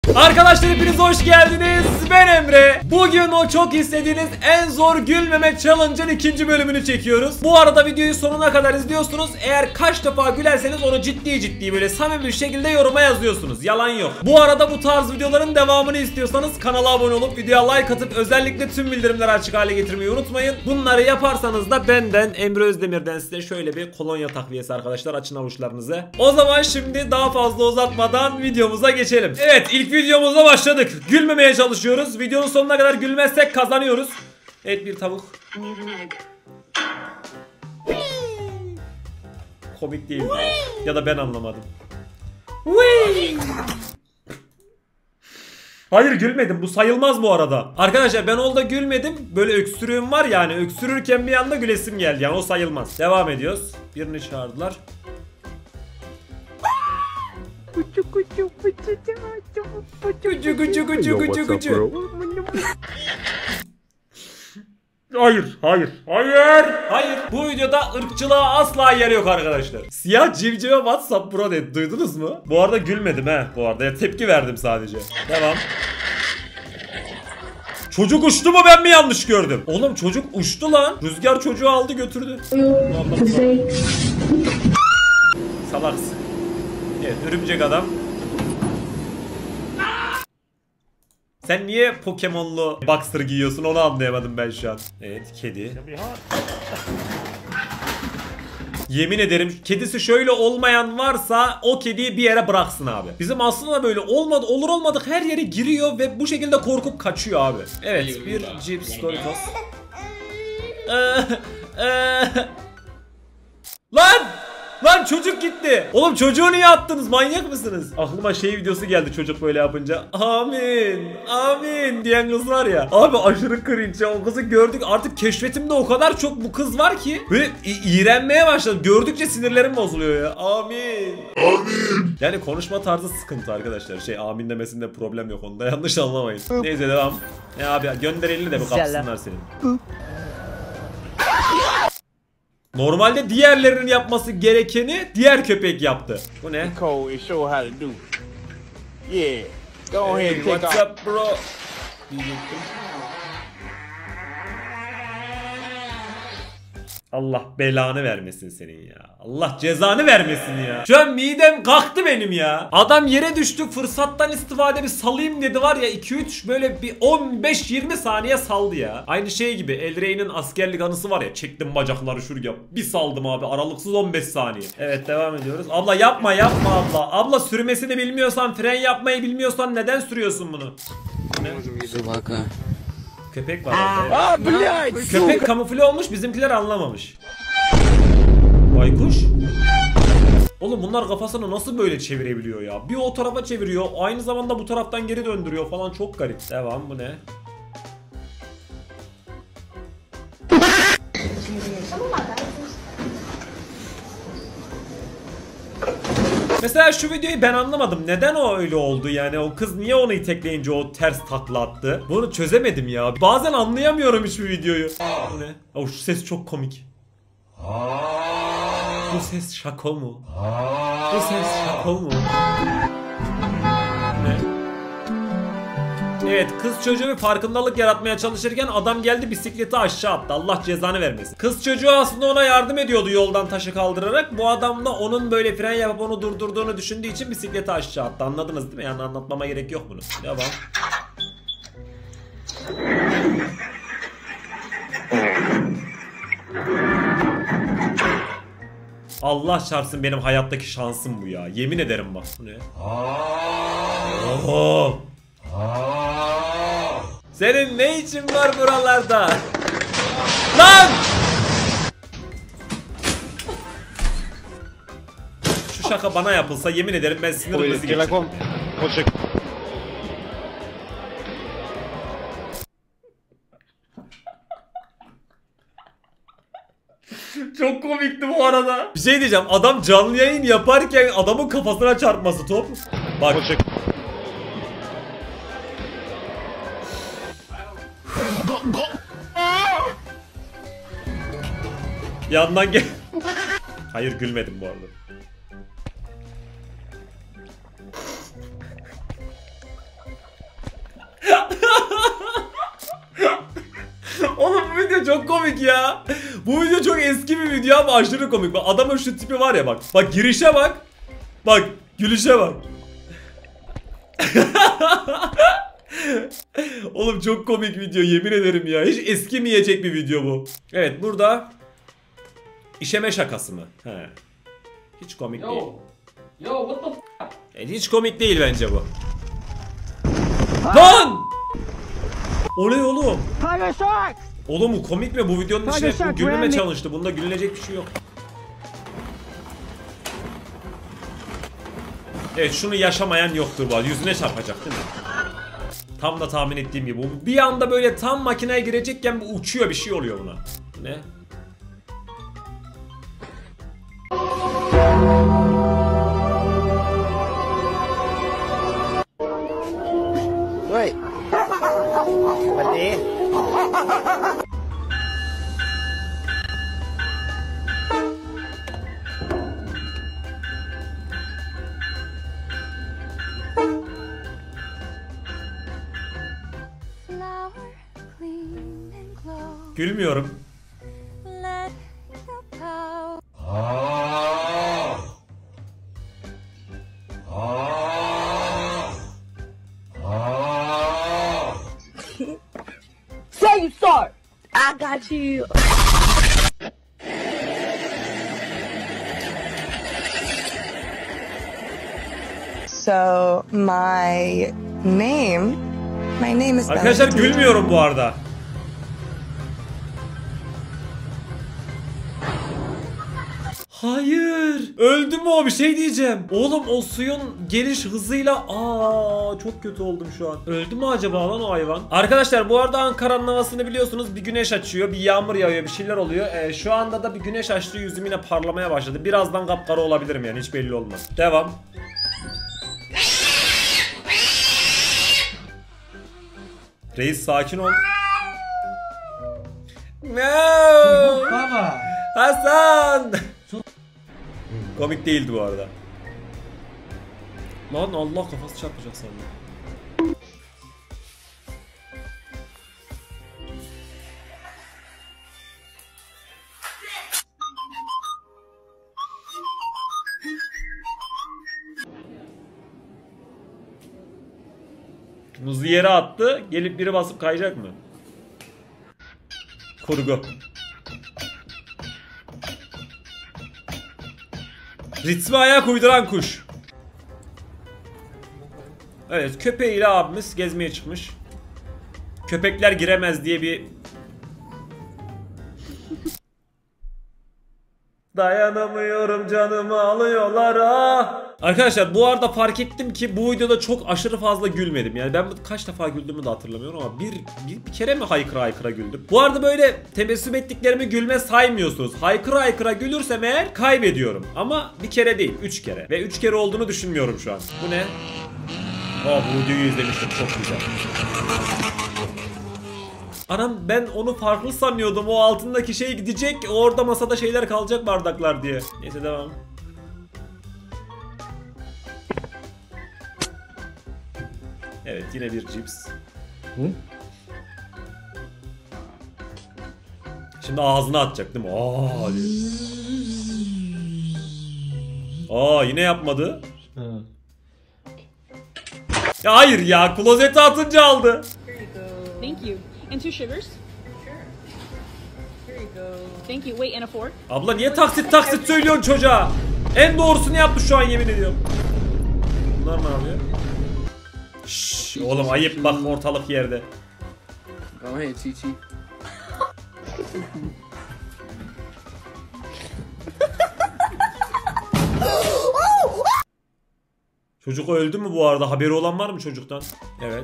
Arkadaşlar hepiniz hoş geldiniz. Ben Emre. Bugün o çok istediğiniz en zor gülmeme challenge'ın ikinci bölümünü çekiyoruz. Bu arada videoyu sonuna kadar izliyorsunuz. Eğer kaç defa gülerseniz onu ciddi böyle samimi bir şekilde yoruma yazıyorsunuz. Yalan yok. Bu arada bu tarz videoların devamını istiyorsanız kanala abone olup videoya like atıp özellikle tüm bildirimleri açık hale getirmeyi unutmayın. Bunları yaparsanız da benden Emre Özdemir'den size şöyle bir kolonya takviyesi arkadaşlar, açın avuçlarınızı. O zaman şimdi daha fazla uzatmadan videomuza geçelim. Evet, ilk videomuzla başladık. Gülmemeye çalışıyoruz. Videonun sonuna kadar gülmezsek kazanıyoruz. Evet, bir tavuk. Komik değil. Ya da ben anlamadım. Hayır, gülmedim. Bu sayılmaz bu arada. Arkadaşlar ben orada gülmedim. Böyle öksürüğüm var yani. Öksürürken bir anda gülesim geldi. Yani o sayılmaz. Devam ediyoruz. Birini çağırdılar. Hayır. Bu videoda ırkçılığa asla yer yok arkadaşlar. Siyah civcive WhatsApp Pro dedi. Duydunuz mu? Bu arada gülmedim he. Bu arada ya, tepki verdim sadece. Devam. Çocuk uçtu mu, ben mi yanlış gördüm? Oğlum çocuk uçtu lan. Rüzgar çocuğu aldı götürdü. Salaksın. Evet, örümcek adam. Sen niye Pokemon'lu boxer giyiyorsun, onu anlayamadım ben şu an. Evet, kedi. Yemin ederim kedisi şöyle olmayan varsa o kediyi bir yere bıraksın abi. Bizim aslında böyle olur olmadık her yere giriyor ve bu şekilde korkup kaçıyor abi. Evet, bir cips Doritos. Lan çocuk gitti. Oğlum çocuğu niye attınız? Manyak mısınız? Aklıma şey videosu geldi çocuk böyle yapınca. Amin diyen kız var ya. Abi aşırı cringe ya. O kızı gördük. Artık keşfetimde o kadar çok bu kız var ki. Böyle iğrenmeye başladım. Gördükçe sinirlerim bozuluyor ya. Amin. Yani konuşma tarzı sıkıntı arkadaşlar. Amin demesinde problem yok. Onda yanlış anlamayın. Neyse devam. Ya abi gönder elini de bir kapsınlar senin. Normalde diğerlerinin yapması gerekeni diğer köpek yaptı. Bu ne? Hey, what's up bro? Allah belanı vermesin senin ya. Allah cezanı vermesin ya. Şu an midem kalktı benim ya. Adam yere düştü, fırsattan istifade bir salayım dedi var ya, 2-3 böyle bir 15-20 saniye saldı ya. Aynı şey gibi Elrey'nin askerlik anısı var ya, çektim bacakları şuraya bir saldım abi, aralıksız 15 saniye. Evet, devam ediyoruz. Abla yapma abla. Abla sürmesini bilmiyorsan, fren yapmayı bilmiyorsan neden sürüyorsun bunu? Собака. Köpek var orada. Köpek kamufle olmuş, bizimkiler anlamamış. Baykuş. Oğlum bunlar kafasını nasıl böyle çevirebiliyor ya? Bir o tarafa çeviriyor, aynı zamanda bu taraftan geri döndürüyor falan, çok garip. Devam, bu ne? Mesela şu videoyu ben anlamadım. Neden o öyle oldu yani? O kız niye onu itekleyince o ters takla attı? Bunu çözemedim ya. Bazen anlayamıyorum hiçbir videoyu. Bu ne? Oh, şu ses çok komik. Bu ses şaka mı? Bu ses şaka mı? Ne? Evet, kız çocuğu bir farkındalık yaratmaya çalışırken adam geldi bisikleti aşağı attı. Allah cezanı vermesin. Kız çocuğu aslında ona yardım ediyordu yoldan taşı kaldırarak. Bu adam da onun böyle fren yapıp onu durdurduğunu düşündüğü için bisikleti aşağı attı. Anladınız değil mi? Yani anlatmama gerek yok bunu. Devam. Allah çarpsın, benim hayattaki şansım bu ya. Yemin ederim bak. Bu ne? Oho. Senin ne için var buralarda? Lan! Şu şaka bana yapılsa yemin ederim ben sinir krizi geçiririm. Çok komikti bu arada. Bir şey diyeceğim, adam canlı yayın yaparken adamın kafasına çarpması top. Bak. Yandan gel. Hayır, gülmedim bu arada. çok komik ya. Bu video çok eski bir video ama aşırı komik. Bak adamın şu tipi var ya bak. Bak girişe bak. Bak gülüşe bak. Oğlum çok komik video yemin ederim ya. Hiç eskimeyecek bir video bu. Evet burada işeme şakası mı? He. Hiç komik değil. Yo, what the Hiç komik değil bence bu. Lan! O ne oğlum? Oğlum bu komik mi? Bu videonun içine bu gülmeme çalıştı. Bunda gülünecek bir şey yok. Evet şunu yaşamayan yoktur bu. Yüzüne çarpacak değil mi? Tam da tahmin ettiğim gibi. Bir anda böyle tam makineye girecekken uçuyor bir şey oluyor buna. Ne? Wait. What the? Gülmüyorum. Say you sorry. I got you. So my name is Arkadaşlar Benedict. gülmüyorum bu arada. Hayır. Öldü mü o bir şey diyeceğim. Oğlum o suyun geliş hızıyla çok kötü oldum şu an. Öldü mü acaba lan o hayvan? Arkadaşlar bu arada Ankara'nın havasını biliyorsunuz. Bir güneş açıyor, bir yağmur yağıyor, bir şeyler oluyor. Şu anda da bir güneş açtı, yüzüm yine parlamaya başladı. Birazdan kapkara olabilirim yani hiç belli olmaz. Devam. Reis sakin ol. No! Baba. Hasan! Komik değildi bu arada. Lan Allah kafası çarpacak sandım. Muzu yere attı. Gelip biri basıp kayacak mı? Kurgu. Ritmi ayak uyduran kuş. Evet köpeğiyle abimiz gezmeye çıkmış. Köpekler giremez diye bir... Dayanamıyorum canımı alıyorlar ah. Arkadaşlar bu arada fark ettim ki bu videoda çok aşırı fazla gülmedim. Yani ben kaç defa güldüğümü de hatırlamıyorum ama bir kere mi haykıra haykıra güldüm. Bu arada böyle tebessüm ettiklerimi gülme saymıyorsunuz. Haykıra haykıra gülürsem eğer kaybediyorum. Ama bir kere değil 3 kere. Ve 3 kere olduğunu düşünmüyorum şu an. Bu ne? Bu videoyu izlemiştim çok güzel. Anam ben onu farklı sanıyordum. O altındaki şey gidecek. Orada masada şeyler kalacak bardaklar diye. Neyse devam. Evet yine bir cips. Şimdi ağzına atacak değil mi? Diye. Yine yapmadı. Ya hayır ya klozete atınca aldı. Thank you. And 2 sugars? Sure. Here you go. Thank you. Wait, and a fork? Abla niye taksit söylüyorsun çocuğa? En doğrusunu yaptı şu an yemin ediyorum. Bunlar ne yapıyor? Şşş oğlum ayıp bak ortalık yerde. Go ahead, Chi-Chi. Çocuk öldü mü bu arada? Haberi olan var mı çocuktan? Evet.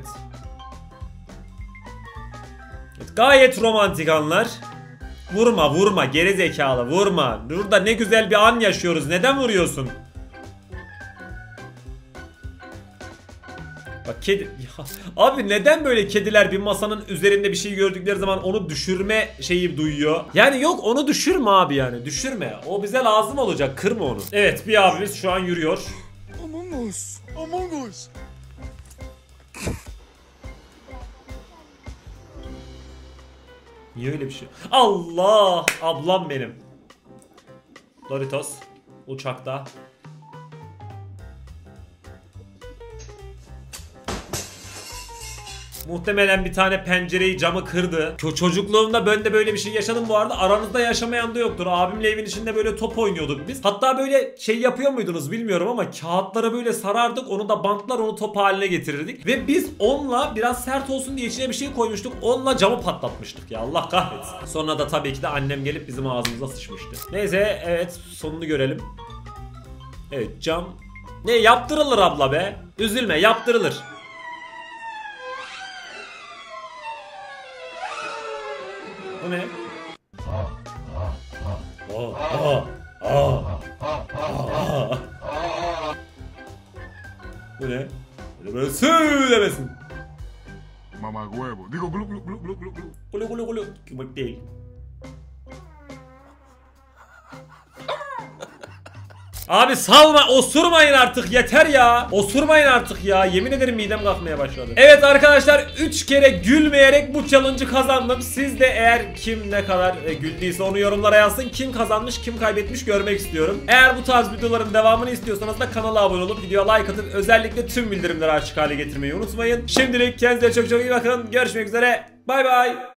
Gayet romantik anlar. Vurma geri zekalı vurma. Burada ne güzel bir an yaşıyoruz. Neden vuruyorsun? Bak kedi... Ya, abi neden böyle kediler bir masanın üzerinde bir şey gördükleri zaman onu düşürme şeyi duyuyor? Yani yok onu düşürme abi yani. Düşürme. O bize lazım olacak. Kırma onu. Evet bir abimiz şu an yürüyor. Among Us. Among Us. Niye öyle bir şey? Allah! Ablam benim. Doritos. Uçakta. Muhtemelen bir tane pencereyi, camı kırdı. Çocukluğumda ben de böyle bir şey yaşadım bu arada. Aranızda yaşamayan da yoktur. Abimle evin içinde böyle top oynuyorduk biz. Hatta böyle şey yapıyor muydunuz bilmiyorum ama kağıtları böyle sarardık. Onu da bantlar, onu top haline getirirdik. Ve biz onunla biraz sert olsun diye içine bir şey koymuştuk. Onunla camı patlatmıştık ya. Allah kahretsin. Sonra da tabii ki de annem gelip bizim ağzımıza sıçmıştı. Neyse, evet, sonunu görelim. Evet, cam. Ne, yaptırılır abla be. Üzülme, yaptırılır. Bu ne? Bu ne? Böyle söylemesin. Mamá huevo. Digo glu glu glu glu glu glu. Gulu gulu gulu. Kıvık değil. Abi salma, osurmayın artık, yeter ya. Osurmayın artık ya, yemin ederim midem kalkmaya başladı. Evet arkadaşlar, 3 kere gülmeyerek bu challenge'ı kazandım. Siz de eğer kim ne kadar güldüyse onu yorumlara yazsın. Kim kazanmış, kim kaybetmiş görmek istiyorum. Eğer bu tarz videoların devamını istiyorsanız da kanala abone olup videoya like atıp özellikle tüm bildirimleri açık hale getirmeyi unutmayın. Şimdilik kendinize çok çok iyi bakın. Görüşmek üzere. Bay bay.